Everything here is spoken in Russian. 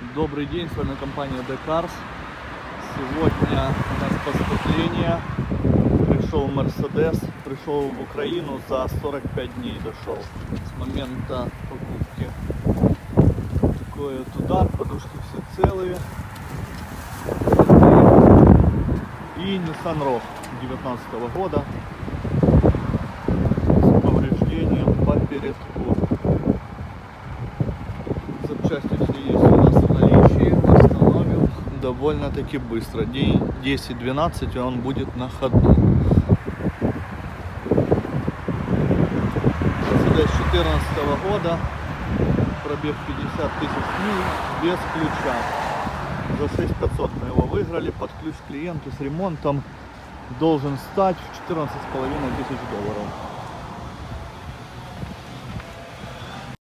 Добрый день, с вами компания Decars. Сегодня у нас поступление. Пришел Mercedes, пришел в Украину за 45 дней дошел с момента покупки. Такой вот удар, подушки все целые. И Nissan Rogue 2019 года с повреждением по передку. Запчасти все есть у нас в наличии. Остановим довольно-таки быстро. День 10-12 и он будет на ходу. Mercedes 2014 года. Пробег 50 тысяч миль без ключа. За 6500 мы его выиграли. Под ключ клиенту с ремонтом должен стать в 14,5 тысяч долларов.